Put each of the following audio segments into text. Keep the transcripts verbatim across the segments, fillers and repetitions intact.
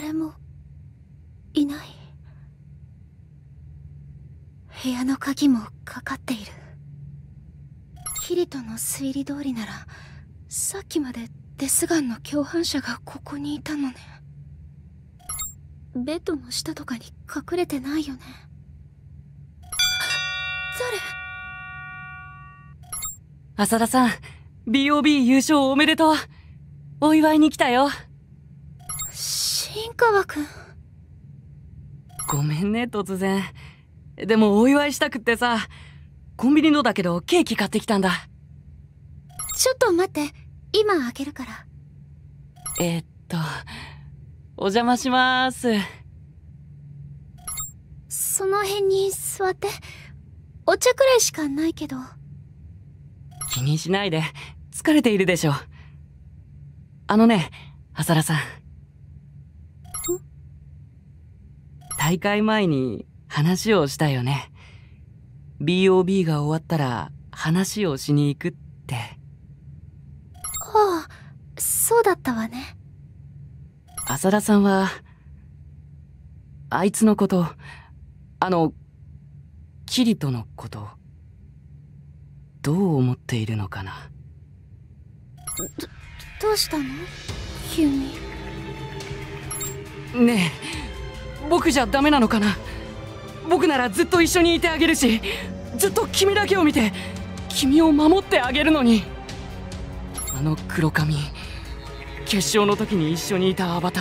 誰もいない。部屋の鍵もかかっている。キリトの推理通りならさっきまでデスガンの共犯者がここにいたのね。ベッドの下とかに隠れてないよね。 誰？浅田さん、ビーオービー 優勝おめでとう。お祝いに来たよ。 新川くん。 ごめんね、突然。でもお祝いしたくってさ、コンビニのだけどケーキ買ってきたんだ。 ちょっと待って、今開けるから。 えー、っと、お邪魔しまーす。 その辺に座って。お茶くらいしかないけど。 気にしないで、疲れているでしょ。あのね、浅田さん。ん？大会前に話をしたよね。ビーオービー が終わったら話をしに行くって。 ああ、そうだったわね。 浅田さんは、あいつのこと、あの、キリトのこと、どう思っているのかな。 ど、どうしたの？急に。 ねえ、僕じゃダメなのかな。僕ならずっと一緒にいてあげるし、ずっと君だけを見て君を守ってあげるのに。あの黒髪、決勝の時に一緒にいたアバター、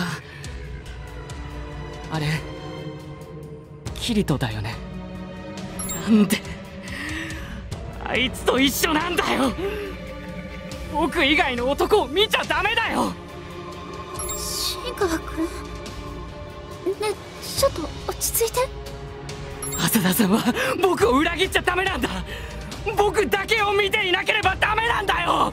あれキリトだよね。なんであいつと一緒なんだよ。僕以外の男を見ちゃダメだよ。 新川くん、ね、ちょっと落ち着いて。 浅田さんは僕を裏切っちゃダメなんだ。僕だけを見ていなければダメなんだよ。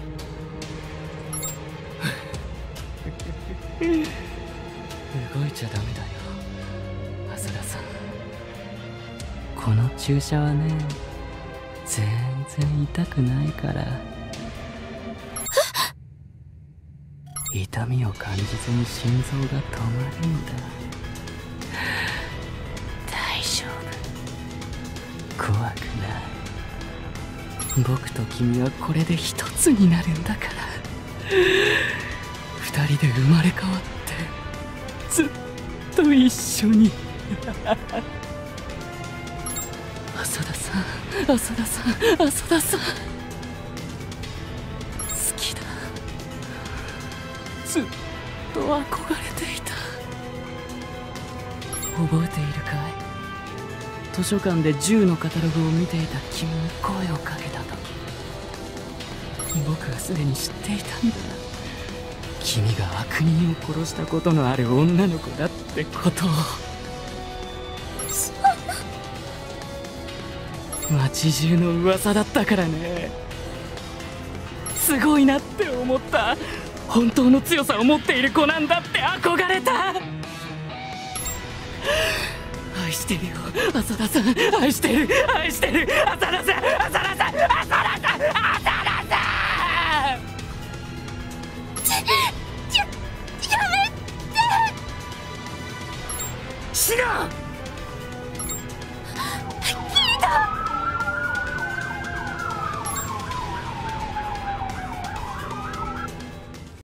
動いちゃダメだよ、浅田さん。この注射はね、全然痛くないから。痛みを感じずに心臓が止まるんだ。大丈夫、怖くない。僕と君はこれで一つになるんだから。二人で生まれ変わってずっと一緒に。浅田さん、浅田さん、浅田さん、好きだ。ずっと憧れていた。覚えているかい？図書館で銃のカタログを見ていた君に声をかけた時、僕はすでに知っていたんだ。君が悪人を殺したことのある女の子だってことを。 そんな。 街中の噂だったからね。すごいなって思った。本当の強さを持っている子なんだって憧れた。愛してるよ、浅田さん。愛してる、愛してる、浅田さん、浅田さん。